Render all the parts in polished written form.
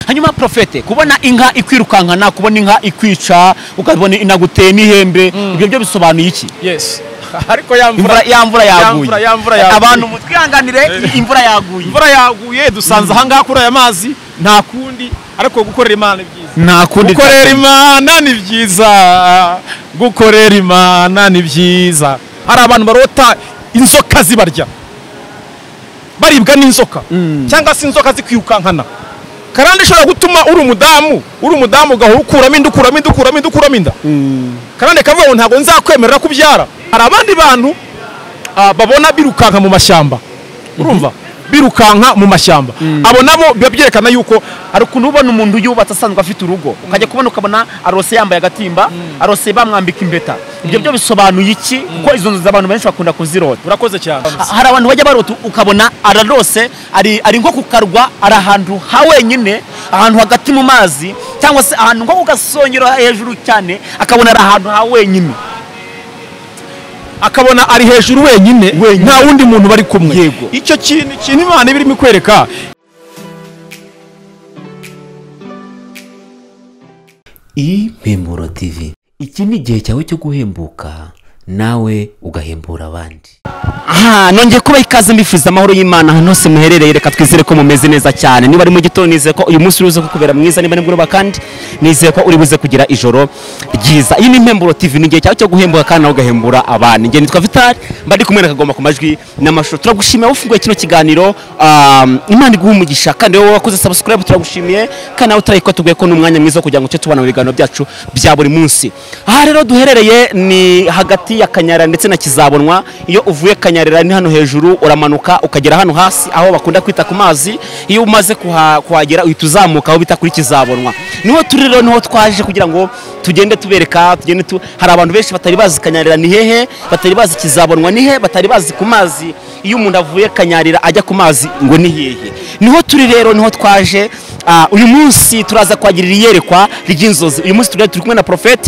hanyuma profete kubona inka ikwirukankana kubona inka ikwica ukabona inaguteye n'ihembe ibyo byo bisobanuye iki? Yes. Ariko yamvura yaguye abantu mutwihanganire imvura yaguye dusanze ahangaha kuri aya mazi nta kundi ariko gukorera Imana byiza gukorera Imana ni byiza hari abantu barota inzoka zibarya baribwa n'inzoka cyangwa se inzoka zikwirukankana kandi ishobora gutuma uri umudamu ugahora ukuramo inda kandi kavuga ngo ntabwo nzakwemerera kubyara. Hari abandi bantu babona birukanka mu mashyamba urumva birukanka mu mashyamba abo nabo byerekana yuko hari ukuntu ubona umuntu yubatse asanzwe afite urugo ukajya ukabona arose yambaye agatimba arose bamwambika impeta ibyo byo bisobanuye iki kuko izo nzu abantu benshi bakunda kuzirota? Urakoze cyane. Hari abantu bajya barota ukabona ararose ari nko kukarwa ari ahantu ha wenyine ahantu hagati mu mazi cyangwa se ahantu nko kugasongero hejuru cyane akabona ari ahantu ha wenyine akabona ari hejuru wenyine nta wundi muntu bari kumwe. Yego. Icyo kintu Imana ibirimo kwereka. Impemburo TV, iki ni igihe cyawe cyo guhembuka nawe ugahembura abandi. Nongeye kuba ikaze mbifuza amahoro y'Imana hano hose muherereye, reka twizere ko mumeze neza cyane. Niba ari mu gitondo nizeye ko uyu munsi uruze kukubera mwiza, niba nimugoroba kandi nizeye ko uri buze kugira ijoro ryiza. Iyi ni Impemburo TV, ni igihe cyawe cyo guhembuka kandi nawe ugahembura abandi. Nge nitwa Vital, mbari kumwe nakagomba ku majwi n'amashusho. Turagushimiye ufunguye kino kiganiro, Imana iguha umugisha kandi wowe wakoze subscribe turagushimiye kandi nawe utarayiko tuguye ko n'umwanya mwiza kugira ngo cyo tubana mu biganiro byacu bya buri munsi. Aha rero duherereye ni hagati ya Kanyarira ndetse na Kizabonwa. Iyo uvuye Kanyarira ni hano hejuru uramanuka ukagera hano hasi aho bakunda kwita ku mazi. Iyo umaze kuhagera uhita uzamuka aho bita kuri Kizabonwa. Niho turi rero, niho twaje kugira ngo tugende tubereka, hari abantu benshi batari bazi Kanyarira ni hehe, batari bazi Kizabonwa ni he, batari bazi ku mazi. Iyo umuntu avuye Kanyarira ajya ku mazi ngo ni hehe. Niho turi rero, niho twaje. Uyu munsi turaza kwagirira iyerekwa ry'inzozi. Uyu munsi turi kumwe na Prophet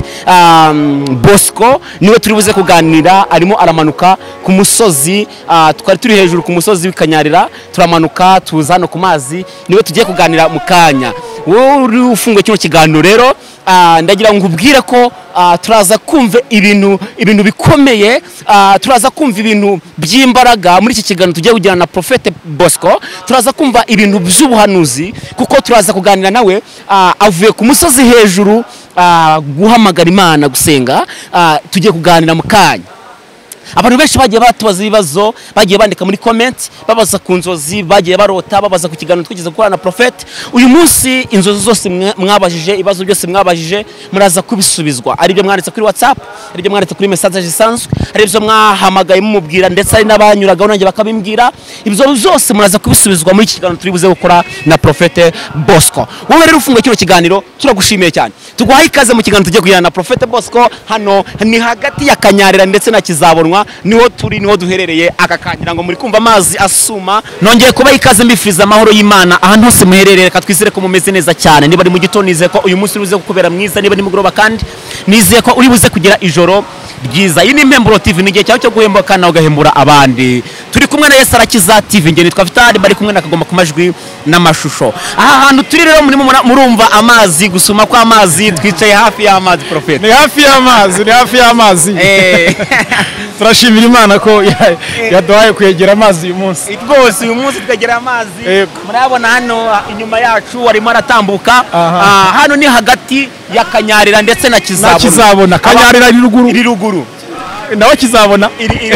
Bosco, niwe turi buze kuganira. Arimo aramanuka ku musozi, twari turi hejuru ku musozi w'Ikanyarira, turamanuka tuza hano ku mazi, niwe tugiye kuganira mu kanya. Wowe uri ufunguye kino kiganiro rero, ndagira ngo ubwire ko turaza kumva ibintu bikomeye, turaza kumva ibintu by'imbaraga muri iki kiganiro tugiye kugirana na Prophet Bosco. Turaza kumva ibintu by'ubuhanuzi kuko turaza kuganira nawe, avuye ku musozi hejuru guhamagara Imana gusenga. Tugiye kuganira mu kanya. Abantu benshi bagiye batubaza ibibazo, bagiye bandika muri comment, babaza ku nzozi bagiye barota, babaza ku kiganiro twigeze gukora na Prophet. Uyu munsi inzozi zose mwabajije, ibibazo byose mwabajije muraza kubisubizwa. Ari byo mwanditse kuri WhatsApp, ari byo mwanditse kuri message zisanzwe, ari byo mwahamagaye mumubwira ndetse ari n'abanyuraga nanjye bakabimbwira. Ibyo byose muraza kubisubizwa muri iki kiganiro turi buze gukora na Prophet Bosco. Wowe rero ufunguye kino kiganiro turagushimiye cyane. Tuguhaye ikaze mu kiganiro tugiye kugirana na Prophet Bosco. Hano ni hagati ya Kanyarira ndetse na Kizabonwa, niho turi, niho duherereye aka kangira ngo muri kumva amazi asuma. Nongeye kuba ikaze mbifuza amahoro y'Imana ahantu hose muherereye, reka twizere ko mumeze neza cyane. Niba ari mu gitondo nizeye ko uyu munsi uruze kukubera mwiza, niba ni mugoroba kandi nizeye ko uri buze kugira ijoro ryiza. Iyi ni Impemburo TV, ni igihe cyawe cyo guhembuka kandi nawe ugahembura abandi. Turi kumwe na Yesu Arakiza TV, nge nitwa Vital, bari kumwe nakagomba ku majwi n'amashusho. Aha hantu turi rero murumva amazi, gusuma kw'amazi, twicaye hafi y'amazi. Prophet, ni hafi y'amazi. Turashimira Imana ko yaduhaye kwegera amazi uyu munsi. Rwose uyu munsi twegera amazi. Murabona hano inyuma yacu warimo aratambuka. Hano ni hagati ya Kanyarira ndetse na Kizabona. Kanyarira iri ruguru. Nawe Kizabona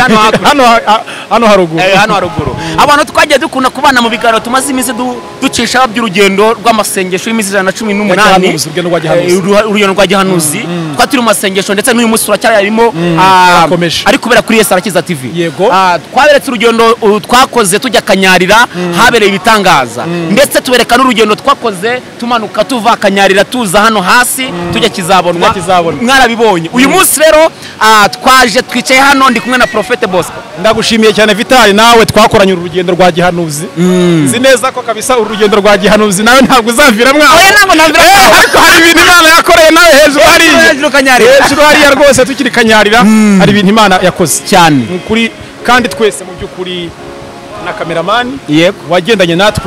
hano haruguru. Abantu twagiye dukunda kubana mu biganiro tumaze iminsi ducisha by'urugendo rw'amasengesho y'imizi 118 urugendo rwa gihanuzi. Twatiri mu masengesho ndetse n'uyu munsi turacyarimo ari kubera kuri Yesu Arakiza TV. Twaberetse urugendo twakoze tujya Kanyarira, habereye ibitangaza, ndetse tubereka n'urugendo twakoze tumanuka tuva Kanyarira tuza hano hasi tujya Kizabonwa. Mwarabibonye. Uyu munsi rero twaje twicaye hano ndi kumwe na Prophet Bosco. Ndagushimiye cyane Vital, nawe twakoranye urugendo rwa gihanuzi. Nzi neza ko kabisa urugendo rwa gihanuzi nawe ntabwo uzavira mwa. Ariko hari ibintu Imana yakoreye nawe hejuru hariya rwose tukiri Kanyarira. Hari ibintu Imana yakoze cyane kuri, kandi twese mu by'ukuri na cameraman wagendanye natwe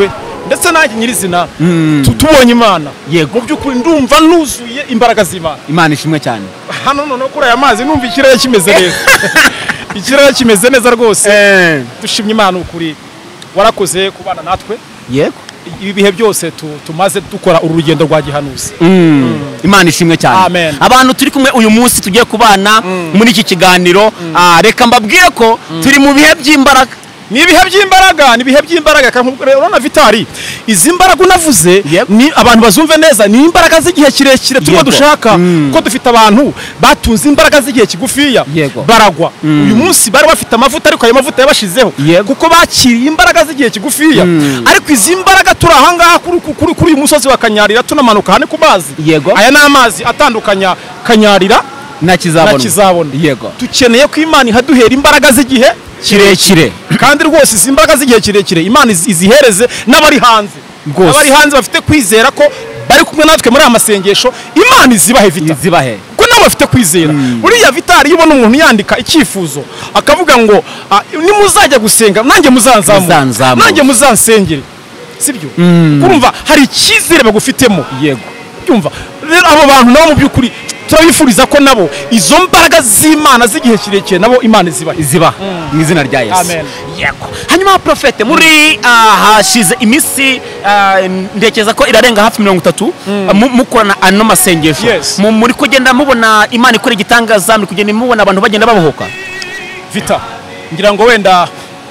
ndetse nanjye nyirizina tubonye imana Yego. mu by'ukuri ndumva nuzuye imbaraga z'imana. imana ishimwe cyane. Hano noneho kuri aya mazi numva ikirere kimeze neza ikirere kimeze neza rwose. Dushimye imana ukuri warakoze kubana natwe yego ibi bihe byose tumaze dukora uru rugendo rwa gihanuzi. imana ishimwe cyane. Amen. Abantu turi kumwe uyu munsi tugiye kubana muri iki kiganiro, reka mbabwire ko turi mu bihe by'imbaraga. Ni ibihe by'imbaraga, ni ibihe by'imbaraga. Urabona Vitali, izi mbaraga unavuze ni abantu bazumve neza, ni imbaraga z'igihe kirekire turimo dushaka ko dufite abantu batunze imbaraga z'igihe kigufiya baragwa. Uyu munsi bari bafite amavuta ariko ayo mavuta yabashizeho kuko bakiriye imbaraga z'igihe kigufiya. Ariko izi mbaraga turi aha ngaha kuri uyu musozi wa Kanyarira tunamanuka hane ku mazi. Aya ni amazi atandukanya Kanyarira na Kizabona. Yego. Dukeneye ko Imana ihaduhera imbaraga z'igihe kirekire, kandi rwose izi mbaraga z'igihe kirekire Imana izihereze n'abari hanze. Abari hanze bafite kwizera ko bari kumwe natwe muri aya masengesho, Imana izibahe Vita, ko nabo bafite kwizera. Buriya Vitali, iyo ubona umuntu yandika icyifuzo akavuga ngo nimuzajya gusenga nanjye muzanzamu, nanjye muzansengere, sibyo? Kurumva hari icyizere bagufitemo. Yego. Byumva rero abo bantu nabo mu by'ukuri turabifuriza ko nabo izo mbaraga z'Imana z'igihe kirekire nabo Imana iziba mu izina rya Yesu. Amen. Yego. Hanyuma Prophet, muri hashize iminsi ndekeza ko irarenga hafi 30 mukorana ano masengesho. Muri kugenda mubona Imana ikora igitangaza, muri kugenda mubona abantu bagenda babohoka. Vita, ngira ngo wenda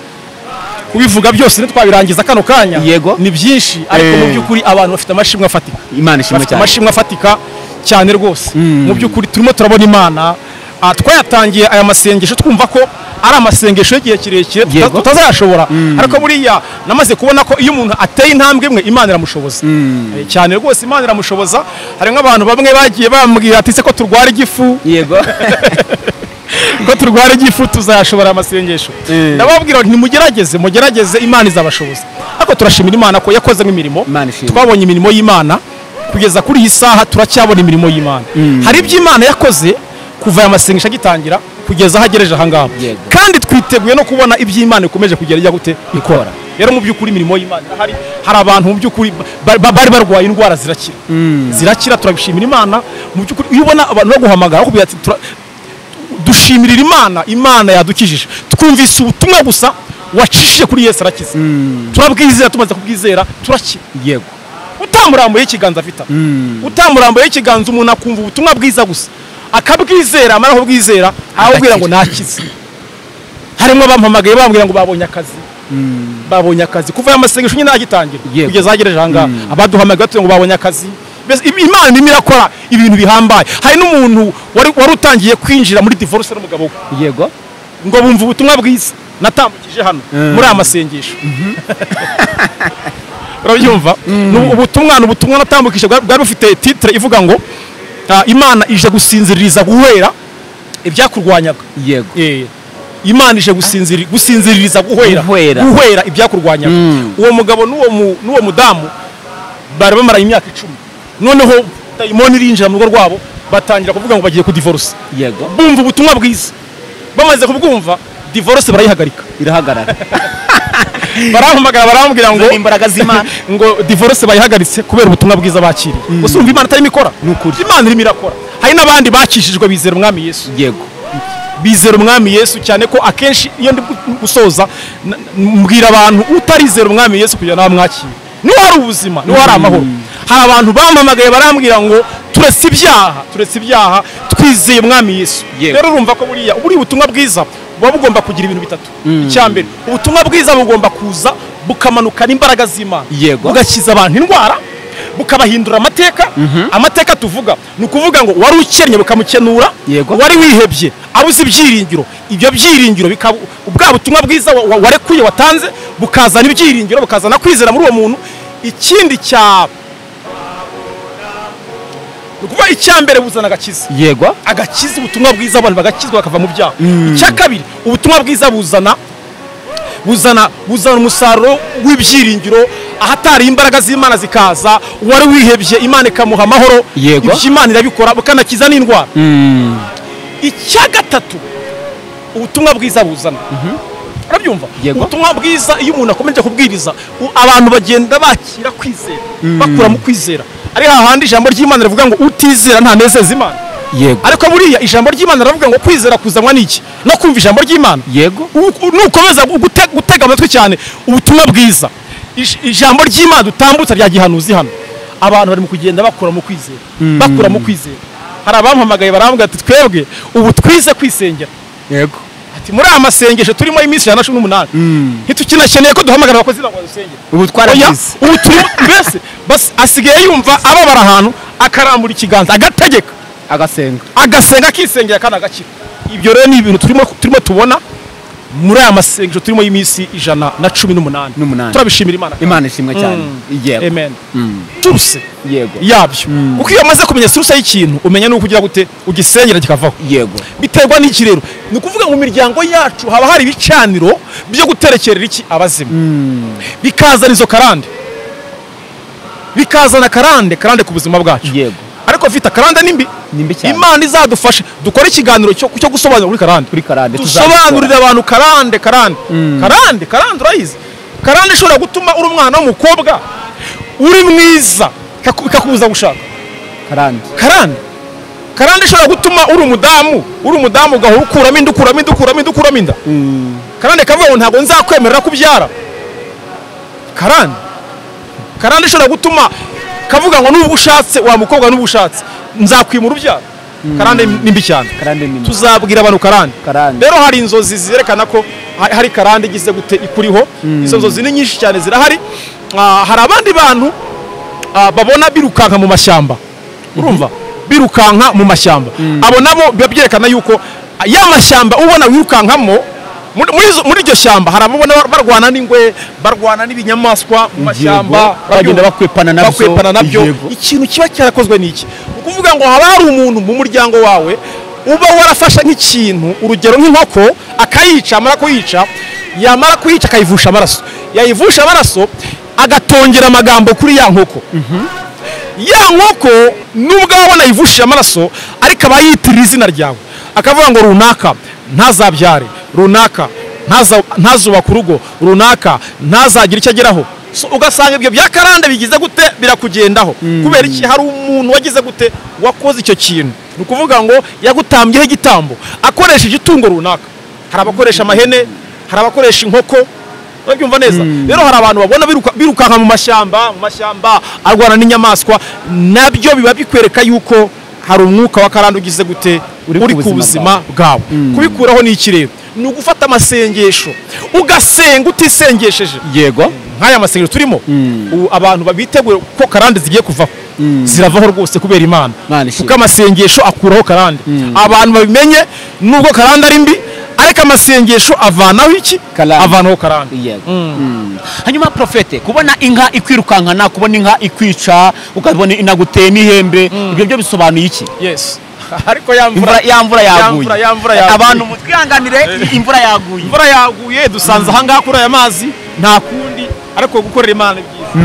kubivuga byose ntitwabirangiza kano kanya. Yego. Ni byinshi ariko mu by'ukuri abantu bafite amashimwe afatika. Imana ishimwe cyane. Amashimwe afatika cyane rwose. Mu by'ukuri turimo turabona Imana. Twayatangiye aya masengesho twumva ko ari amasengesho y'igihe kirekire tutazashobora, ariko buriya namaze kubona ko iyo umuntu ateye intambwe imwe Imana iramushoboza cyane rwose. Imana iramushoboza. Hari nk'abantu bamwe bagiye bambwira ati se ko turwara igifu. Yego. ko turwara igifu tuzashobora amasengesho. Ndababwira nti mugerageze Imana izabashoboza. Ariko turashimira Imana ko yakoze imirimo. Twabonye imirimo y'Imana kugeza kuri iyi saha, turacyabona imirimo y'Imana. Hari ibyo Imana yakoze kuva aya masengesho agitangira kugeza ahagereje aha ngaha, kandi twiteguye no kubona iby'Imana ikomeje kugera ijya gute ikora. Rero mu by'ukuri imirimo y'Imana hari abantu mu by'ukuri bari barwaye indwara zirakira. Turabishimira Imana. Mu by'ukuri iyo ubona abantu baguhamagara bakubwira ati dushimirira Imana yadukijije, twumvise ubutumwa gusa wacishije kuri Yesu arakiza, turabwizera, tumaze kubwizera turakira. Yego. Utamurambuye ikiganza Vita, utamurambuye ikiganza umuntu akumva ubutumwa bwiza gusa akabwizera, amara kubwizera ahubwira ngo nakize. Harimo bampamagaye bambwira ngo babonye akazi kuva aya masengesho nyine agitangira kugeza agereje aha ngaha. Abaduhamagaye ngo babonye akazi. Imana irimo irakora ibintu bihambaye. Hari n'umuntu wari utangiye kwinjira muri divorce n'umugabo we. Yego. Ngo bumva ubutumwa bwiza natambukije hano muri aya masengesho. Urabyumva? Ubutumwa natambukije bwari bufite titre ivuga ngo Imana ije gusinziririza guhera ibyakurwanyaga. Yego. Imana ije gusinziririza guhera ibyakurwanyaga. Uwo mugabo n'uwo mudamu bari bamaranye imyaka 10. Noneho dayimoni irinjira mu rugo rwabo batangira kuvuga ngo bagiye kudivorce. Yego. Bumva ubutumwa bwiza, bamaze kubwumva divorce barayihagarika, irahagarara. barahamagara barambwira ngo imbaraga z'Imana ngo divorce bayihagaritse kubera ubutumwa bwiza bakiriye. Usumva Imana itarimo ikora. Imana irimo irakora. Hari n'abandi bakishijwe bizera umwami Yesu. Yego. Bizera umwami Yesu cyane ko akenshi iyo ndi gusoza mbwira abantu utarizera umwami Yesu kugira nawe mwakire niho hari ubuzima, niho hari amahoro. Hari abantu bampamagaye barambwira ngo turetse ibyaha twizeye umwami Yesu. Rero urumva ko buriya ubutumwa bwiza buba bugomba kugira ibintu bitatu. Icyambere, ubutumwa bwiza bugomba kuza bukamanukana imbaraga z'Imana, bugakiza abantu indwara, bukabahindura amateka. Amateka tuvuga ni ukuvuga ngo wari ukennye bukamukenura, wari wihebye abuze ibyiringiro, ibyo byiringiro ubwa butumwa bwiza warekuye watanze bukazana ibyiringiro, bukazana kwizera muri uwo muntu. Ikindi kuba icyambere buzana agakiza. Yego. Agakiza, ubutumwa bwiza abantu bagakizwa bakava mu byaha. Icya kabiri, ubutumwa bwiza buzana umusaruro w'ibyiringiro, ahatari imbaraga z'Imana zikaza, wari wihebye Imana ikamuha amahoro. Ibyo Imana irabikora bukanakiza n'indwara. Icya gatatu ubutumwa bwiza buzana urabyumva Yego. ubutumwa bwiza iyo umuntu akomeje kubwiriza abantu bagenda bakira kwizera bakura mu kwizera ari hahandi ijambo ry'Imana rivuga ngo utizera ntanezeza Imana yego ariko buriya ijambo ry'Imana ravuga ngo kwizera kuzanwa n'iki no kumva ijambo ry'Imana yego nukomeza gutega amatwi cyane ubutumwa bwiza ijambo ry'Imana dutambutsa rya gihanuzi hano abantu bari mu kugenda bakura mu kwizera bakura mu kwizera hari abampamagaye barambwira ati twebwe ubu twize kwisengera yego ati muri aya masengesho turimo iminsi 118 ntitukinasheneye ko duhamagara abakozi ngo dusengere ubu twaragize ubu turimo mbese bas asigaye yumva ababara ahantu akarambura ikiganza agasenga akisengera kandi agakira ibyo rero ni ibintu turimo tubona muri aya masengesho turimo y'iminsi 118 turabishimira Imana ishimwe cyane yego amen turuse yego yabyo uko iyo amaze kumenya suruse y'ikintu umenya nuko ugira gute ugisengera kikavaho yego biterwa n'iki rero ni ukuvuga mu miryango yacu haba hari ibicaniro byo guterekerera iki abazima bikazana izo karande bikazana karande ku buzima bwacu yego ariko vita karande nimbi cyane Imana izadufasha dukora ikiganiro cyo gusobanura kuri karande dusobanurira abantu karande urayizi karande ishobora gutuma uri umwana w'umukobwa uri mwiza ikakubuza gushaka karande ishobora gutuma uri umudamu ugahora ukuramo inda karande kavuga ngo ntabwo nzakwemerera kubyara karande ishobora gutuma kavuga ngo n'ubu ushatse wa mukobwa n'ubu ushatse nzakwimura ubyara karande nimbi cyane tuzabwira abantu karande rero hari inzozi zerekana ko hari karande igize gute ikuriho izo nzozi ni nyinshi cyane zirahari hari abandi bantu babona birukanka mu mashyamba urumva birukanka mu mashyamba abo nabo byerekana yuko ya mashyamba ubona wirukankamo muri iryo shyamba hari ababona barwana n'ingwe barwana n'ibinyamaswa mu mashyamba bagenda bakwepana nabyo ikintu kiba cyarakozwe n'iki ukuvuga ngo haba hari umuntu mu muryango wawe uba warafasha nk'ikintu urugero nk'inkoko akayica yamara kuyica akayivusha amaraso agatongera amagambo kuri ya nkoko ya nkoko nubwo wabona yivushije amaraso ariko aba yitirira izina ryawe akavuga ngo runaka ntazabyare runaka ntazubaka urugo runaka ntazagira icyo ageraho ugasanga ibyo bya karande bigize gute birakugendaho kubera iki hari umuntu wagize gute wakoze icyo kintu ni ukuvuga ngo yagutambyeho igitambo akoresheje itungo runaka hari abakoresha amahene hari abakoresha inkoko urabyumva neza rero hari abantu babona birukanka mu mashyamba arwana n'inyamaswa nabyo biba bikwereka yuko hari umwuka wa karande ugize gute uri ku buzima bwawe kubikuraho ni iki rero ni ugufata amasengesho ugasenga utisengesheje yego nk'aya masengesho turimo abantu babiteguye ko karande zigiye kuvaho ziravaho rwose kubera Imana kuko amasengesho akuraho karande abantu babimenye nubwo karande ari mbi ariko amasengesho avanaho iki avanaho karande hanyuma profete kubona inka ikwirukankana kubona inka ikwica ukabona inaguteye n'ihembe ibyo byo bisobanuye iki yes ariko yamvura yaguye abantu mutwihanganire imvura yaguye dusanze aha ngaha kuri aya mazi nta kundi ariko gukorera Imana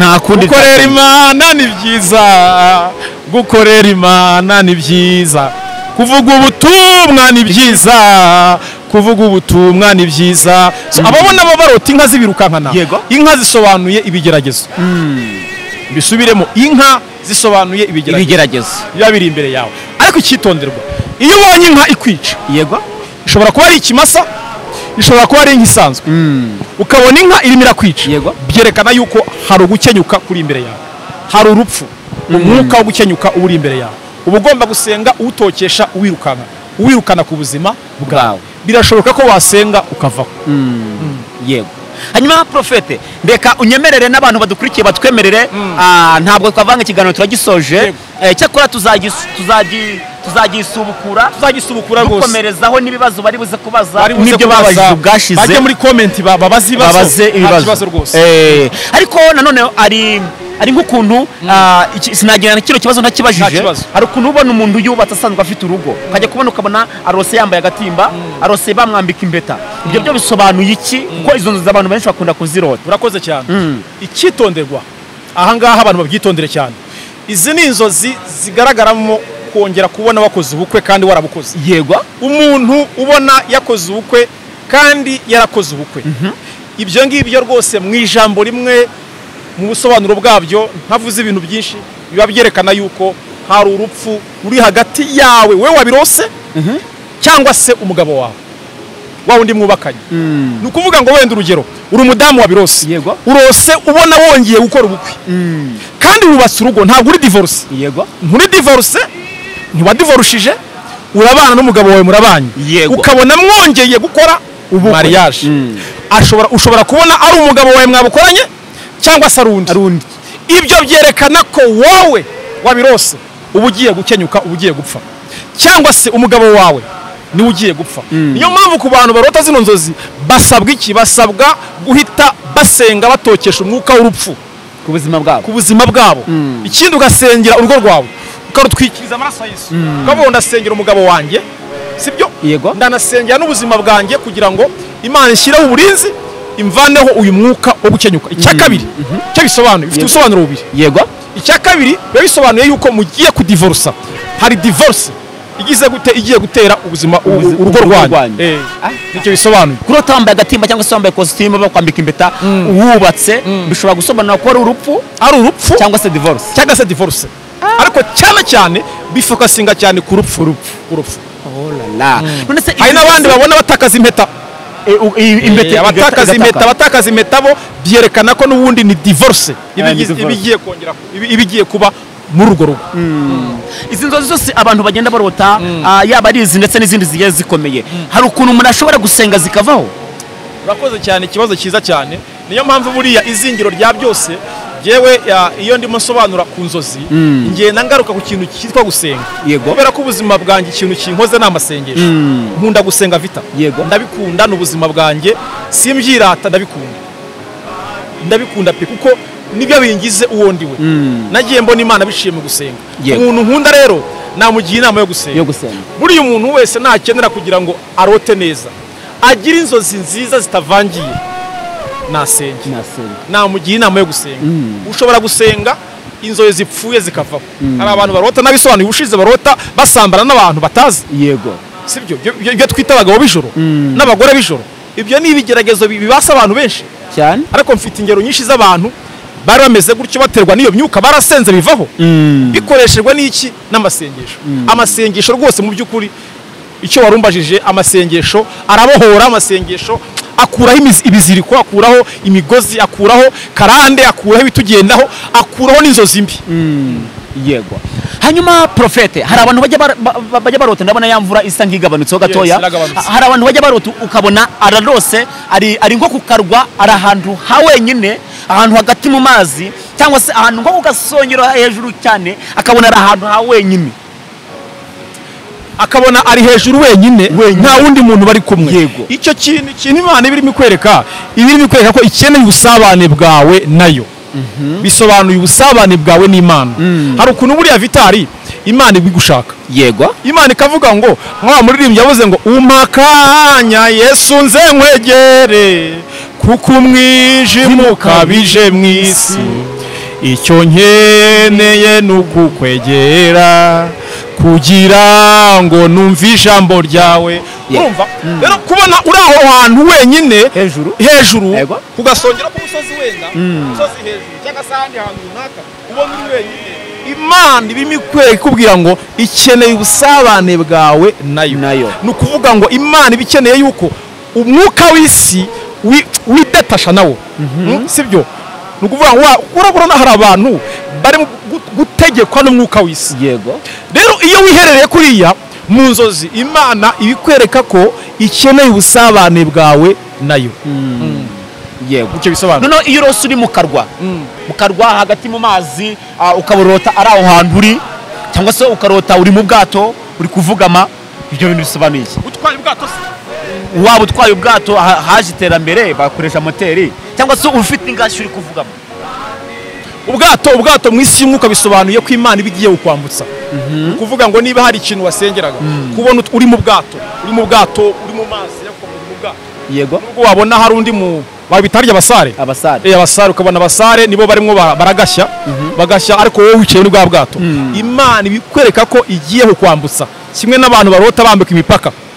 ni byiza gukorera Imana ni byiza kuvuga ubutumwa ni byiza ababona barota inka zibirukankana inka zisobanuye ibigeragezo bisubiremo inka zisobanuye ibigeragezo biba biri imbere yawe ariko icyitonderwa iyo ubonye inka ikwica yego ishobora kuba ari ikimasa ishobora kuba ari inka isanzwe ukabona inka irimo irakwica byerekana yuko hari ugukenyuka kuri imbere yawe hari urupfu umwuka wo gukenyuka uri imbere yawe uba ugomba gusenga utokesha uwirukana ku buzima bwawe birashoboka ko wasenga ukavaho yego hanyuma profete mbeka unyemerere n'abantu badukurikiye batwemerere ntabwo twavanga ikiganiro turagisoje cyakora tuzagisubukura rwose dukomerezaho n'ibibazo bari buze kubaza n'ibyo babajije ubwashize bajye muri comment babaze ibibazo rwose ariko nanone ari nk'ukuntu sinagira na kino kibazo ntakibajije hari ukuntu ubona umuntu yubatse asanzwe afite urugo ukajya kubona ukabona arose yambaye agatimba arose bamwambika impeta ibyo byo bisobanuye iki kuko izo nzu abantu benshi bakunda kuzirota urakoze cyane icyitonderwa aha ngaha abantu babyitondere cyane izi ni inzozi zigaragaramo kongera kubona wakoze ubukwe kandi warabukoze yego umuntu ubona yakoze ubukwe kandi yarakoze ubukwe. Ibyo ngibyo rwose mu ijambo rimwe mu busobanuro bwabyo ntavuze ibintu byinshi biba byerekana yuko hari urupfu ruri hagati yawe we wabirose cyangwa se umugabo wawe wa wundi mwubakanye. Ni ukuvuga ngo wenda urugero uri umudamu wabirose, urose ubona wongeye gukora ubukwe kandi wubatse urugo, ntabwo uri divorce. Nturi divorce, ntiwadivorushije, urabana n'umugabo wawe murabanye, ukabona mwongeye gukora mariage. Ushobora kubona ari umugabo wawe mwabukoranye cyangwa se arundi. Ibyo byerekana ko wowe wabirose uba ugiye gukenyuka, uba ugiye gupfa, cyangwa se umugabo wawe niwe ugiye gupfa. Niyo mpamvu ku bantu barota zino nzozi basabwa iki? Basabwa guhita basenga batokesha umwuka w'urupfu ku buzima bwabo. Ikindi ugasengera urugo rwawe ukarutwikiriza amaraso ya Yesu, ukavuga ndasengera umugabo wanjye, sibyo? Ndanasengera n'ubuzima bwanjye kugira ngo Imana ishyireho uburinzi imvaneho uyu mwuka wo gukenyuka. Icya kabiri cyo bisobanuye, bifite ubusobanuro bubiri. Icya kabiri biba bisobanuye yuko mugiye kudivorsa. Hari divorce igiye gutera ubuzima urugo rwanyu. Nicyo bisobanuye. Kurota wambaye agatimba cyangwa se wambaye costume bakwambika impeta wubatse bishobora gusobanura ko ari urupfu cyangwa se divorce. Ariko cyane bifokasinga cyane ku rupfu. Hari n'abandi babona batakaza impeta. Abatakaza impeta bo byerekana ko n'ubundi ni divorce ibigiye kuba muri urwo rugo. Izi nzozi zose abantu bagenda barota, yaba ari izi ndetse n'izindi zigiye zikomeye, hari ukuntu umuntu ashobora gusenga zikavaho? Urakoze cyane, ikibazo cyiza cyane. Niyo mpamvu buriya izingiro rya byose yewe iyo ndimo nsobanura ku nzozi ngenda ngaruka ku kintu cyitwa gusenga. Kubera ko ubuzima bwanjye ikintu kinkoze n'amasengesho. Nkunda gusenga vita, ndabikunda n'ubuzima bwanjye, simbyirata, ndabikunda pe, kuko nibyo bingize uwo ndiwe. Nagiye mbona Imana biciye mu gusenga. Umuntu nkunda rero namugiye inama yo gusenga. Buriya umuntu wese nakenera kugira ngo arote neza, agira inzozi nziza zitavangiye, namugiye inama yo gusenga. Ushobora gusenga inzozi zipfuye zikavaho. Hari abantu barota n'abisobanuye ubushize barota basambana n'abantu batazi. Sibyo ibyo twita abagabo b'ijoro n'abagore b'ijoro. Ibyo ni ibigeragezo bibasa abantu benshi cyane, ariko mfite ingero nyinshi z'abantu bari bameze gutyo baterwa n'iyo myuka, barasenze bivaho bikoreshejwe n'iki? N'amasengesho. Amasengesho rwose mu by'ukuri icyo warumbajije, amasengesho arabohora, amasengesho akuraho ibiziriko, akuraho imigozi, akuraho karande, akuraho ibitugendaho, akuraho n'inzozi mbi. Hanyuma profete, hari abantu bajya barota, ndabona yamvura isa nk'igabanutseho gatoya. Hari abantu bajya barota ukabona ararose ari nko kukarwa, ari ahantu ha wenyine, ahantu hagati mu mazi, cyangwa se ahantu nko kugasongero hejuru cyane, akabona ari ahantu ha wenyine, akabona ari hejuru wenyine, nta wundi muntu bari kumwe. Icyo kintu Imana ibirimo kwereka ko ikeneye ubusabane bwawe nayo. Bisobanuye ubusabane bwawe n'Imana. Hari ukuntu buriya vitari Imana ibigushaka. Imana ikavuga ngo nka muririmbyi yavuze ngo umakanya Yesu nze nkwegere kuko umwijima ukabije mu isi, icyo nkeneye nukukwegera kugira ngo numve ijambo ryawe. Urumva rero kubona uri aho hantu wenyine hejuru kugasongera ku musozi, wenda umusozi hejuru cyangwa se ahandi hantu runaka, ubona uri wenyine, Imana ibirimo ikubwira ngo ikeneye ubusabane bwawe nayo. Ni ukuvuga ngo Imana iba ikeneye yuko umwuka w'isi widetasha nawo. Sibyo? Ni ukuvuga ngo urabona hari abantu bari gutegekwa n'umwuka w'isi. Rero iyo wiherereye kuriya mu nzozi, Imana ibikwereka ko ikeneye ubusabane bwawe nayo. Icyo bisobanura noneho iyo urose uri mu karwa hagati mu mazi, ukaburota ari aho hantu uri, cyangwa se ukarota uri mu bwato uri kuvugama, ibyo bintu bisobanuye iki? Utwaye ubwato se? Waba utwaye ubwato, haje iterambere bakoresha moteri, cyangwa se ufite ingashyi uri kuvugama. Ubwato mu isi y'umwuka bisobanuye ko Imana iba igiye kukwambutsa. Ukuvuga ngo niba hari ikintu wasengeraga, kubona uri mu bwato, uri mu mazi, mu bwato. Nubwo wabona hari undi babitarya abasare, ukabona abasare nibo barimo baragashya, bagashya, ariko wowe wicaye muri bwa bwato. Imana ibikwereka ko igiye kukwambutsa, kimwe n'abantu barota bambika imipaka.